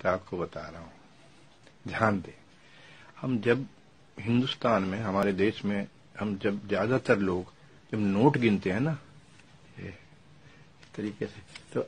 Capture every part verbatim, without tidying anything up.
बात आपको बता रहा हूं, ध्यान दें। हम जब हिंदुस्तान में, हमारे देश में, हम जब ज्यादातर लोग जब नोट गिनते हैं ना ये इस तरीके से, तो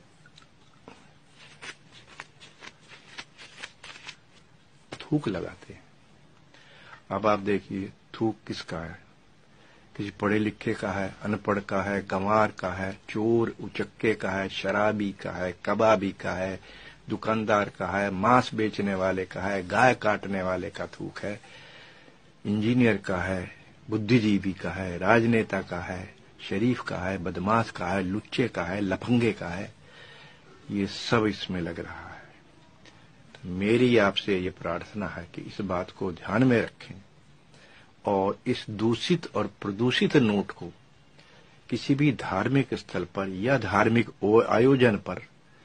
थूक लगाते हैं। अब आप देखिए थूक किसका है, किसी पढ़े लिखे का है, अनपढ़ का है, गंवार का है, चोर उचक्के का है, शराबी का है, कबाबी का है, दुकानदार का है, मांस बेचने वाले का है, गाय काटने वाले का थूक है, इंजीनियर का है, बुद्धिजीवी का है, राजनेता का है, शरीफ का है, बदमाश का है, लुच्चे का है, लफंगे का है, ये सब इसमें लग रहा है। तो मेरी आपसे ये प्रार्थना है कि इस बात को ध्यान में रखें और इस दूषित और प्रदूषित नोट को किसी भी धार्मिक स्थल पर या धार्मिक आयोजन पर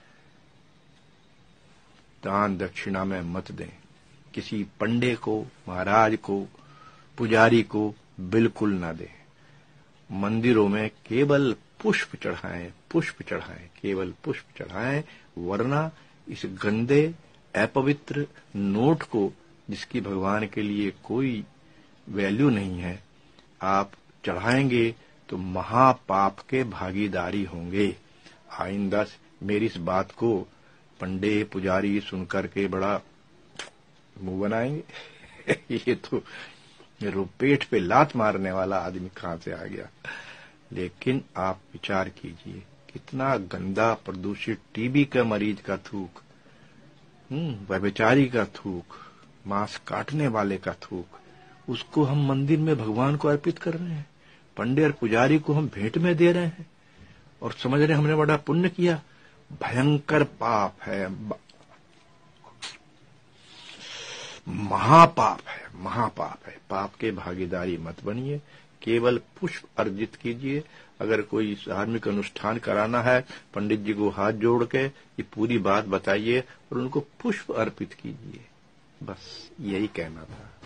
दान दक्षिणा में मत दें। किसी पंडे को, महाराज को, पुजारी को बिल्कुल ना दें। मंदिरों में केवल पुष्प चढ़ाएं, पुष्प चढ़ाएं, केवल पुष्प चढ़ाएं, वरना इस गंदे अपवित्र नोट को, जिसकी भगवान के लिए कोई वैल्यू नहीं है, आप चढ़ाएंगे तो महापाप के भागीदारी होंगे। आइंदा मेरी इस बात को पंडे पुजारी सुनकर के बड़ा मुंह बनाएंगे ये तो मेरे पेट पे लात मारने वाला आदमी कहां से आ गया। लेकिन आप विचार कीजिए, कितना गंदा प्रदूषित टीबी के मरीज का थूक, हम्म व्यभिचारी का थूक, मांस काटने वाले का थूक, उसको हम मंदिर में भगवान को अर्पित कर रहे हैं। पंडे और पुजारी को हम भेंट में दे रहे हैं और समझ रहे हैं हमने बड़ा पुण्य किया। भयंकर पाप है, महापाप है, महापाप है। पाप के भागीदारी मत बनिए, केवल पुष्प अर्जित कीजिए। अगर कोई धार्मिक अनुष्ठान कराना है, पंडित जी को हाथ जोड़ के ये पूरी बात बताइए और उनको पुष्प अर्पित कीजिए। बस यही कहना था।